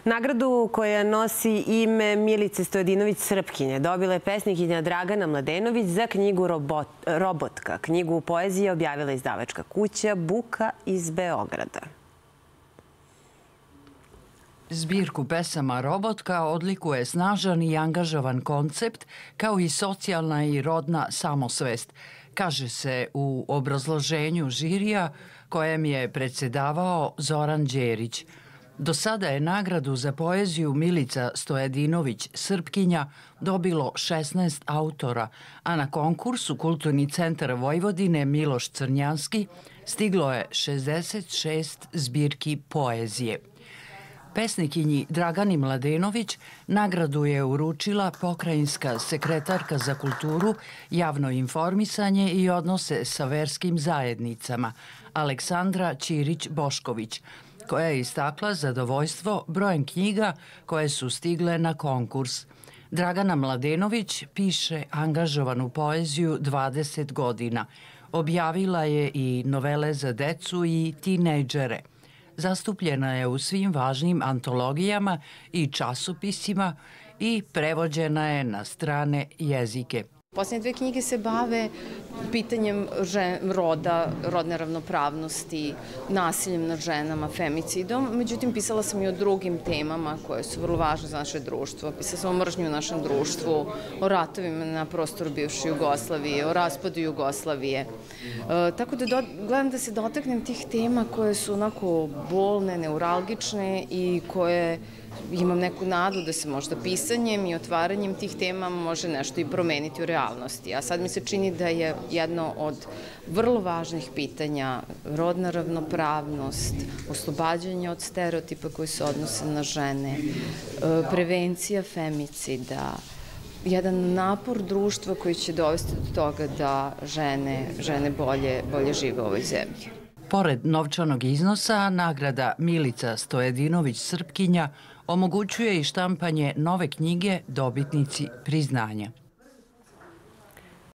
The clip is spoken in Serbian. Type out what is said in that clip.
Nagradu koja nosi ime Milice Stojadinović Srpkinje dobila je pesnikinja Dragana Mladenović za knjigu Robotka. Knjigu poezije objavila izdavačka kuća Buka iz Beograda. Zbirku pesama Robotka odlikuje snažan i angažovan koncept, kao i socijalna i rodna samosvest, kaže se u obrazloženju žirija kojem je predsedavao Zoran Đerić. Do sada je nagradu za poeziju Milica Stojadinović Srpkinja dobilo 16 autora, a na konkursu Kulturni centar Vojvodine Miloš Crnjanski stiglo je 66 zbirki poezije. Pesnikinji Dragani Mladenović nagradu je uručila pokrajinska sekretarka za kulturu, javno informisanje i odnose sa verskim zajednicama Aleksandra Ćirić-Bošković, koja je istakla zadovoljstvo brojem knjiga koje su stigle na konkurs. Dragana Mladenović piše angažovanu poeziju 20 godina. Objavila je i novele za decu i tinejdžere. Zastupljena je u svim važnim antologijama i časopisima i prevođena je na strane jezike. Posljednje dve knjige se bave pitanjem roda, rodne ravnopravnosti, nasiljem nad ženama, femicidom. Međutim, pisala sam i o drugim temama koje su vrlo važne za naše društvo. Pisala sam o mržnji u našem društvu, o ratovima na prostoru bivše Jugoslavije, o raspadu Jugoslavije. Tako da gledam da se dotaknem tih tema koje su onako bolne, neuralgične i koje imam neku nadu da se možda pisanjem i otvaranjem tih tema može nešto i promeniti u realnosti. A sad mi se čini da je jedno od vrlo važnih pitanja rodna ravnopravnost, oslobađanje od stereotipa koji se odnose na žene, prevencija femicida, jedan napor društva koji će dovesti do toga da žene bolje žive u ovoj zemlji. Pored novčanog iznosa, nagrada Milica Stojadinović Srpkinja omogućuje i štampanje nove knjige dobitnici priznanja.